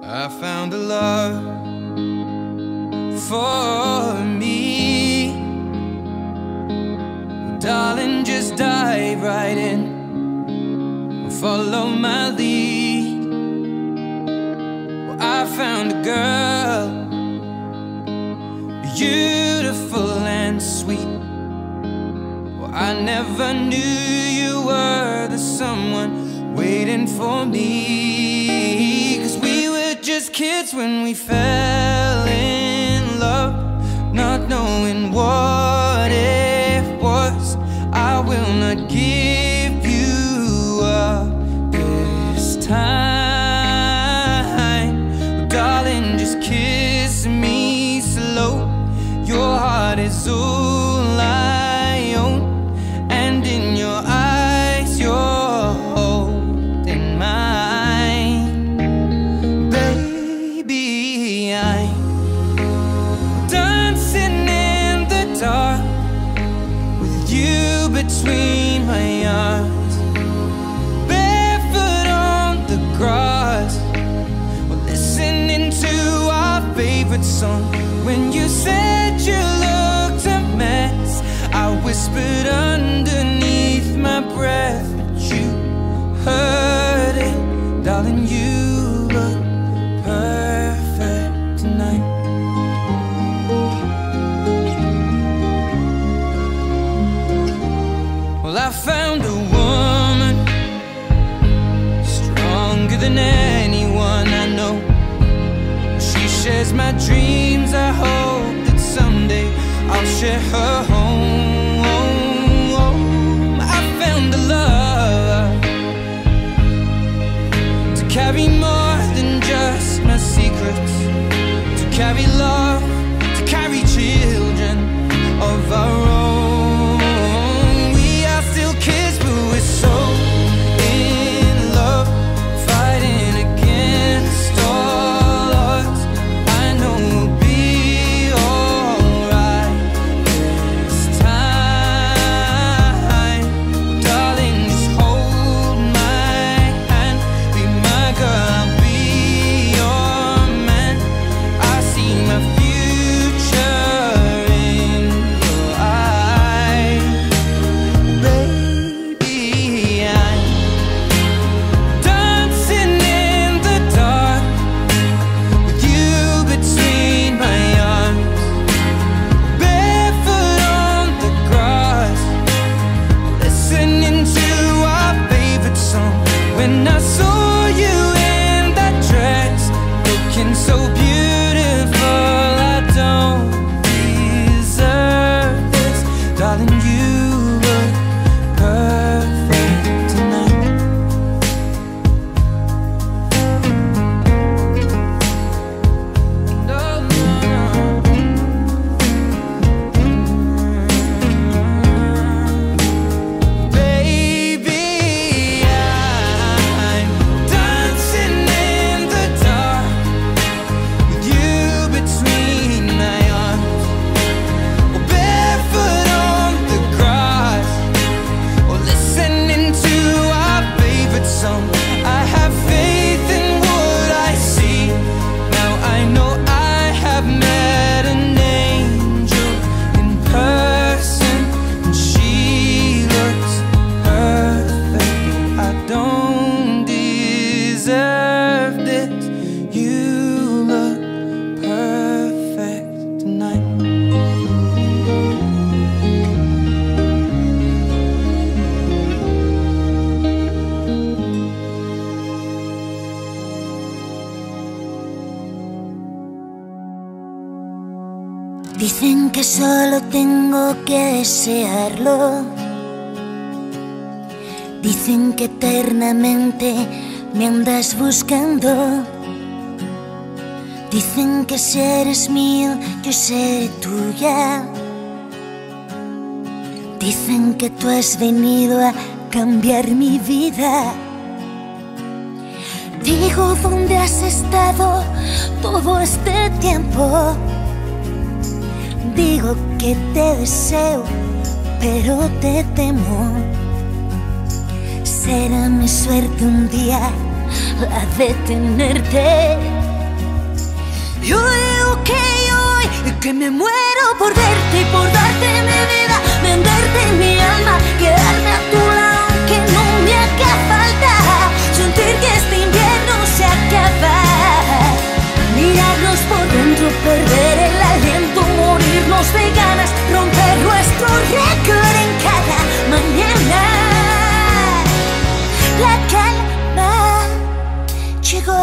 I found a love for me. Well, darling, just dive right in and follow my lead. Well, I found a girl, beautiful and sweet. Well, I never knew you were the someone waiting for me. 'Cause we were just kids when we fell in love, not knowing what it was. I will not give you up this time. Well, darling, just kiss me slow. Your heart is all I own, and in your eyes you're holding mine. Baby, I'm dancing in the dark with you between my arms, barefoot on the grass. We're listening to our favorite song. When you said you looked a mess, I whispered underneath my breath, but you heard it. Darling, you look perfect tonight. Well, I found a woman stronger than anyone I know. She shares my dreams. I hope that someday I'll share her home. I found a love to carry more than just my secrets, to carry love, to carry children of our own. We are still kids, but we're so in love, fighting against all odds. I know we'll be alright this time. Darling, just hold my hand, be my girl, I'll be your man. I see my future in your eyes. Baby, I'm dancing in the dark with you between my arms, barefoot on the grass, listening to our favorite song. When I saw you in that dress, looking so beautiful, I don't deserve this. Darling, you look perfect tonight. No, no, no. Baby, I'm dancing in the dark with you between my arms, or barefoot on the grass, or listening to our favorite song. I have faith in what I see. Now I know I have met an angel in person, and she looks perfect. I don't deserve this. You look perfect tonight. Dicen que solo tengo que desearlo. Dicen que eternamente me andas buscando. Dicen que si eres mío, yo seré tuya. Dicen que tú has venido a cambiar mi vida. Digo, ¿dónde has estado todo este tiempo? Digo que te deseo, pero te temo. Será mi suerte un día la de tenerte. Yo digo que hoy, que me muero por verte y por darte mi vida, venderte mi alma, quedarme a tu lado aunque no me haga falta, sentir que este invierno se acaba, mirarnos por dentro, perder el aliento, morirnos de ganas, romper nuestro récord en cada mañana. La calma llegó.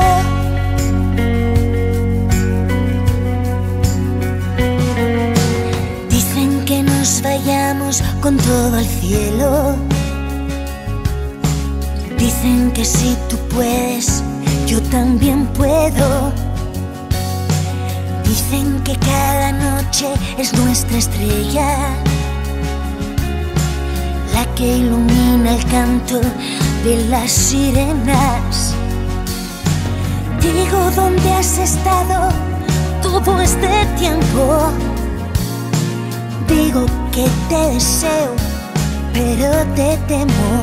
Dicen que nos vayamos con todo al cielo. Dicen que si tú puedes, yo también puedo. Dicen que cada noche es nuestra estrella, la que ilumina el canto de las sirenas. Digo, ¿dónde has estado todo este tiempo? Digo que te deseo, pero te temo.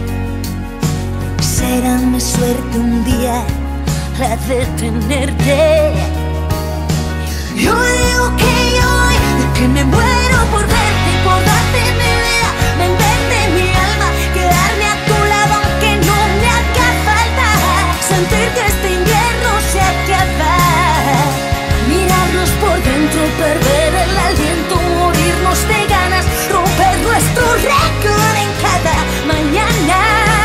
Será mi suerte un día la de tenerte. Yo digo que hoy, que me muero por verte y por darte mi vida, venderte mi alma, quedarme a tu lado aunque no me haga falta, sentir que este invierno se acaba, mirarnos por dentro, perder el aliento, morirnos de ganas, romper nuestro récord en cada mañana.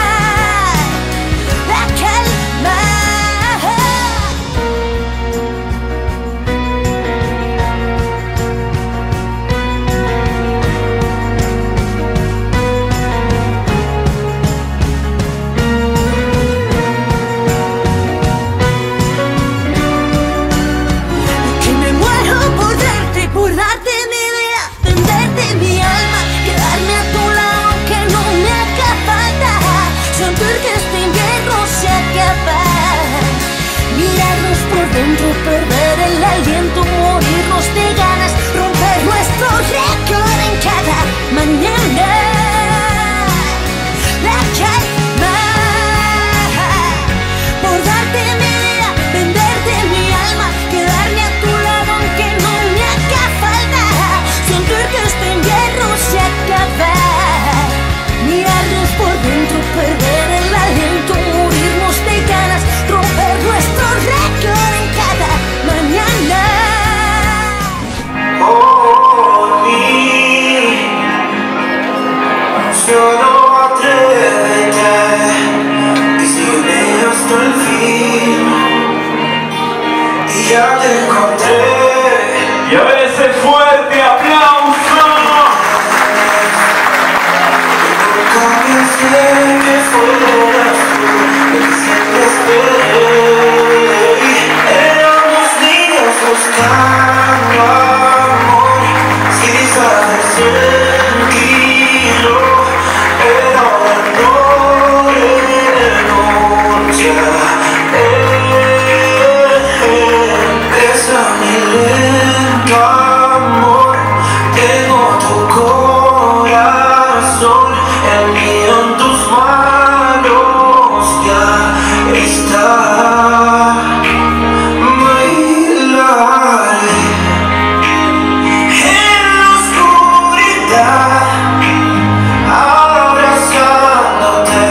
La calma. Perder el aliento, morirnos de ganas, romper nuestro récord en cada mañana. La calma, por darte mi vida, venderte mi alma, quedarme a tu lado aunque no me haga falta, sentir que este invierno se acaba, mirarnos por dentro, perder el aliento, morirnos de ganas, romper nuestro récord en cada mañana. Por mí, solo atrévete y sígueme hasta el fin. Y ya te encontré. Y a ver ese fuerte aplauso. Nunca pensé que fueras tú el que siempre esperé. Éramos niños buscando amor, sin saber sentirlo, pero no renuncia. Besa mi lento amor, tengo tu corazón, el mío en tus manos ya está. Bailaré en la oscuridad, abrazándote,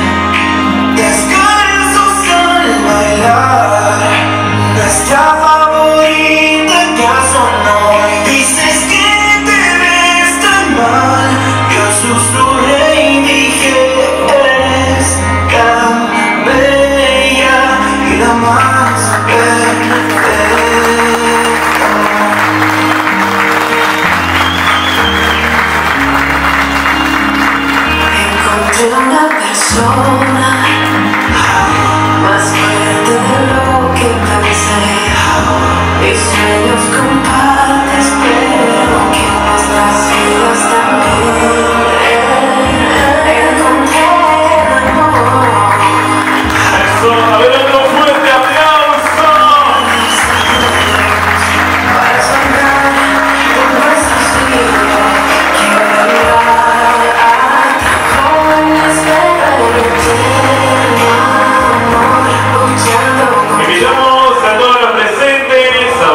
descalzos al bailar. Nuestra favorita ¿acaso no? Y dices que te ves tan mal. Yo susurré y dije, eres tan bella y la más perfecta. Encontré una persona más fuerte de lo que pensé. Mis sueños compartes, pero que las nacidas también. Encontré el amor. Eso, a ver otro fuerte aplauso. Para sonar con nuestros hijos, quiero llegar a jóvenes de eterno amor, luchando con. Invitamos a todos los presentes a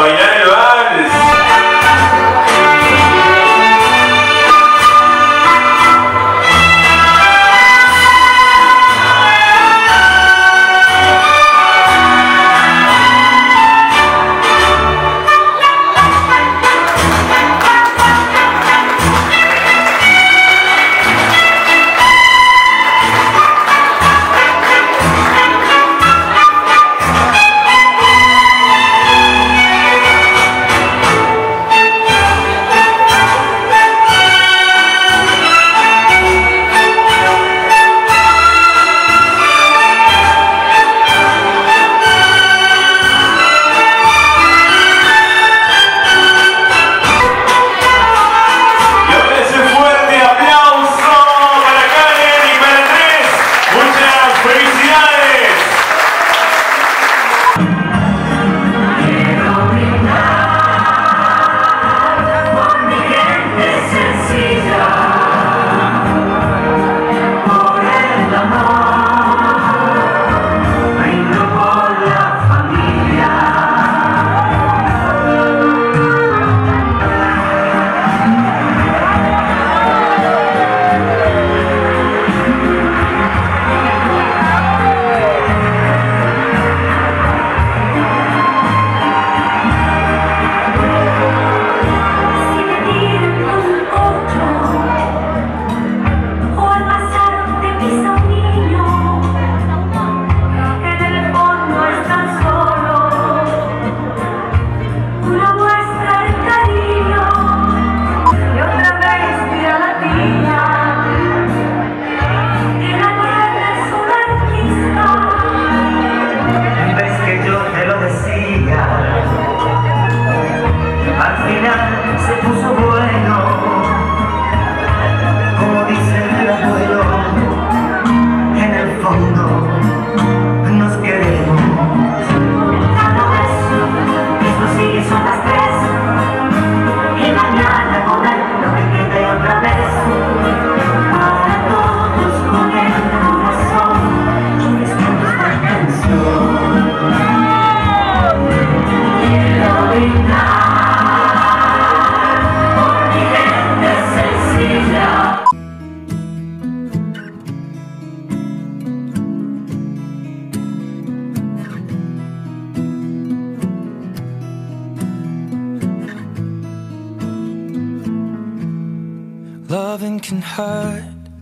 Loving can hurt.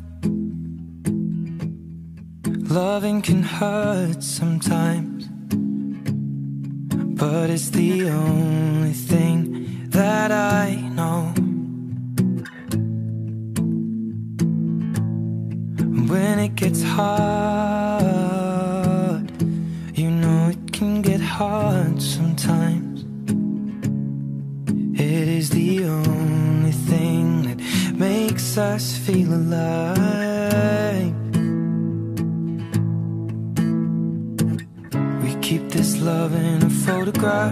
Loving can hurt sometimes, but it's the only thing that I know. When it gets hard, you know it can get hard sometimes. It is the only thing that makes us feel alive. We keep this love in a photograph.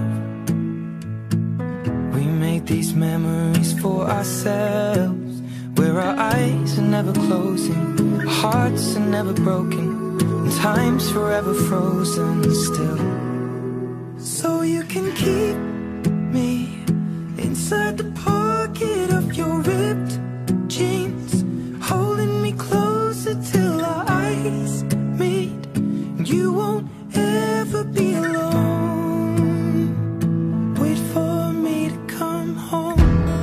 We made these memories for ourselves, where our eyes are never closing, our hearts are never broken, and time's forever frozen still. So you can keep me inside the pocket of your ripped jeans, holding me closer till our eyes meet. You won't ever be alone. Wait for me to come home.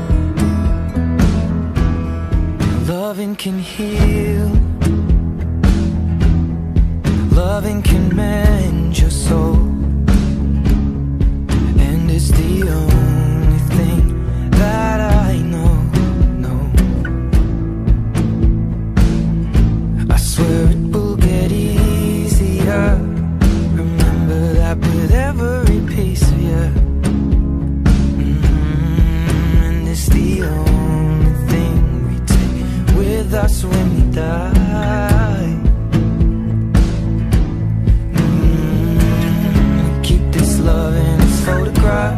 Loving can heal. Loving can mend your soul. And it's the only thing that I know. I swear it will get easier. Remember that with every piece of you. And it's the only thing we take with us when we die. Keep this love in its photograph.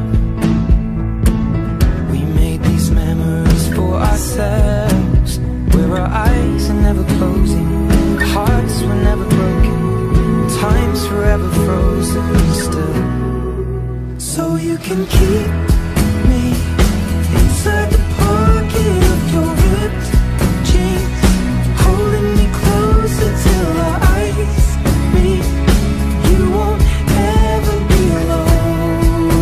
We made these memories for ourselves, where our eyes are never closing, our hearts were never broken, time's forever frozen still. So you can keep me inside the pocket of your ripped jeans, holding me closer till our eyes meet. You won't ever be alone.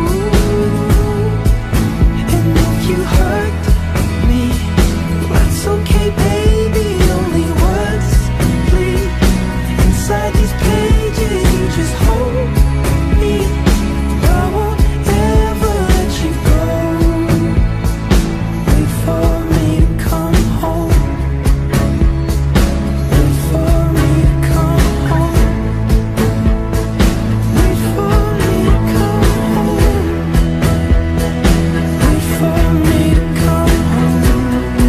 And if you hurt me, that's okay, baby. Only words bleed inside these pages. You just hold me. I won't ever let you go. Wait for me to come home. Wait for me to come home. Wait for me to come home. Wait for me to come home.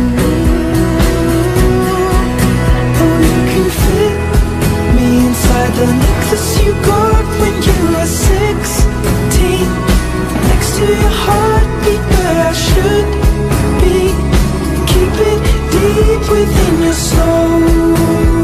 Oh, you can fit me inside the necklace you got when you were 16, next to your heartbeat where I should be. Keep it deep within your soul.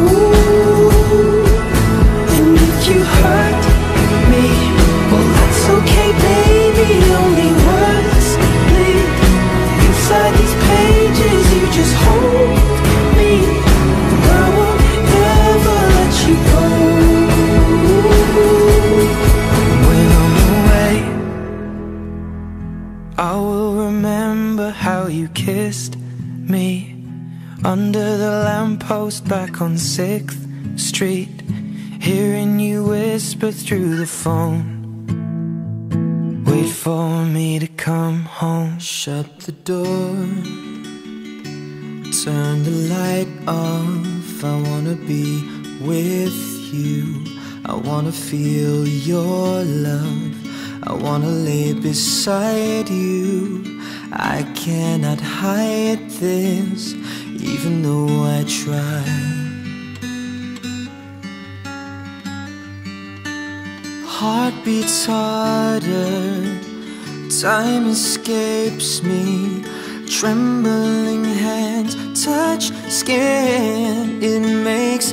And if you hurt me, well, that's okay, baby. Only words bleed inside these pages. You just hold me. I won't ever let you go. When I'm away, I will remember how you kissed me under the lamppost back on 6th Street, hearing you whisper through the phone. Wait for me to come home. Shut the door, turn the light off. I wanna be with you. I wanna feel your love. I wanna lay beside you. I cannot hide this, even though I try. Heart beats harder, time escapes me. Trembling hands touch skin, it makes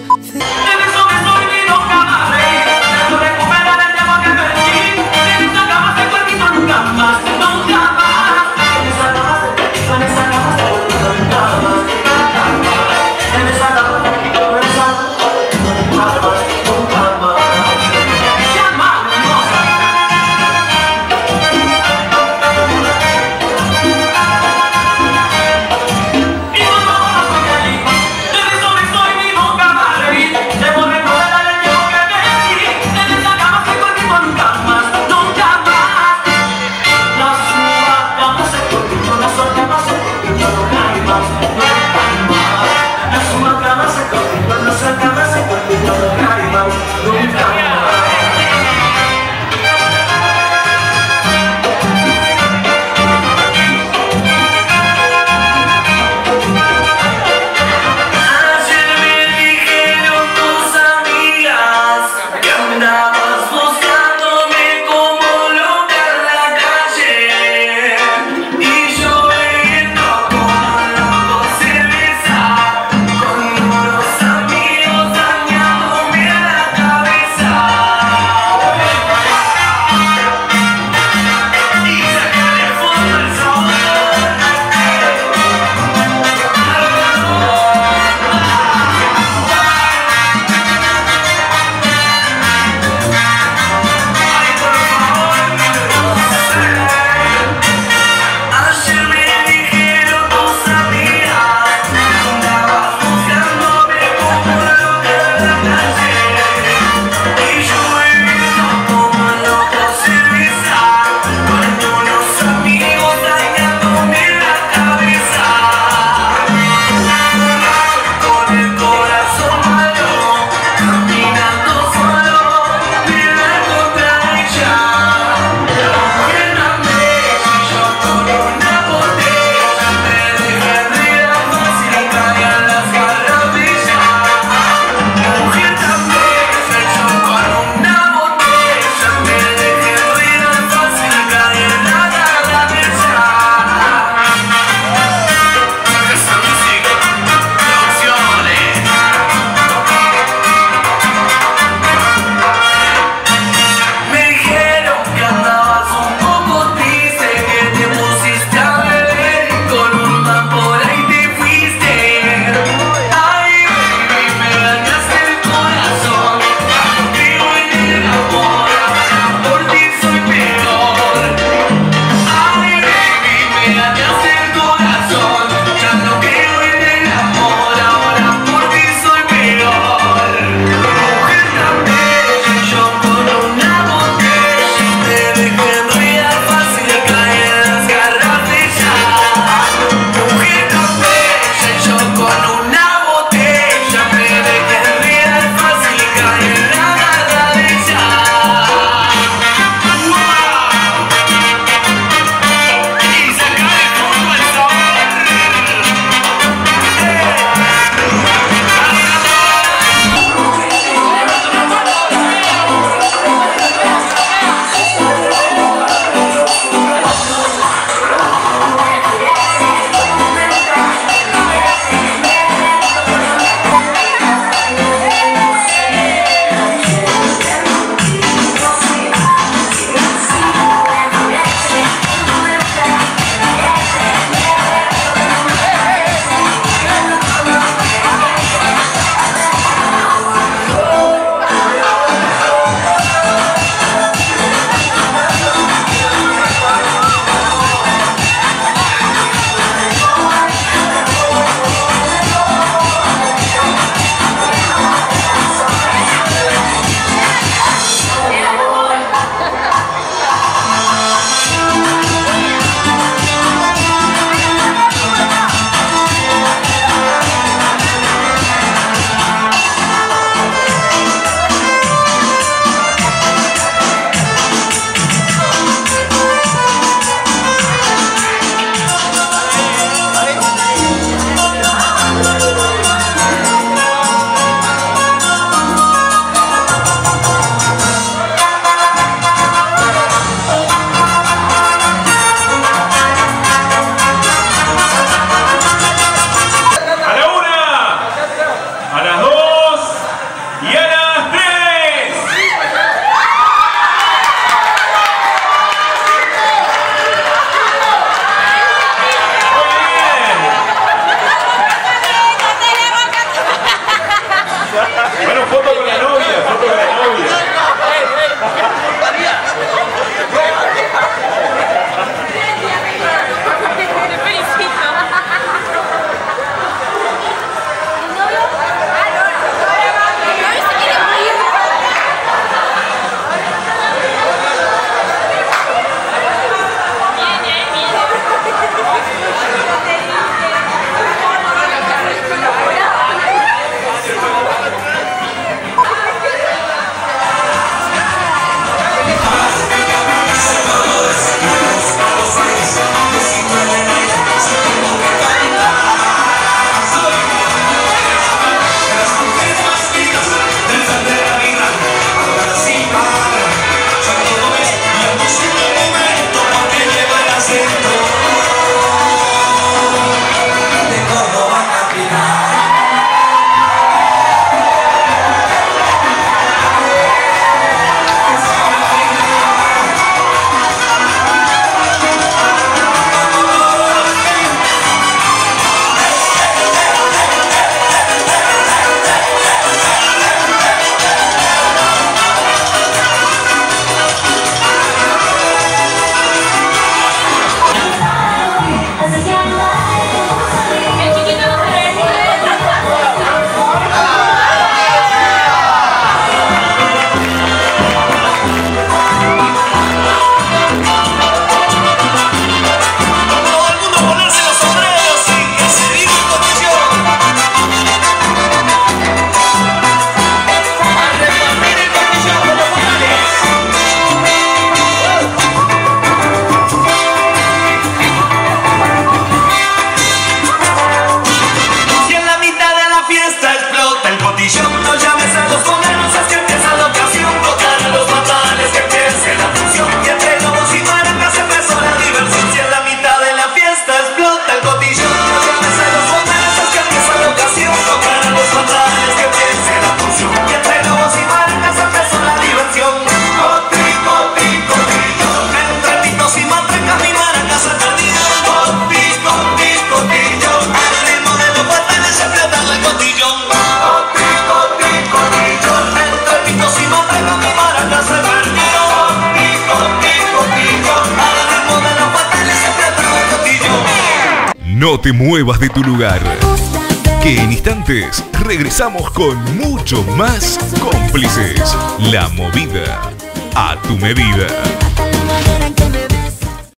No te muevas de tu lugar, que en instantes regresamos con mucho más Cómplices. La movida a tu medida.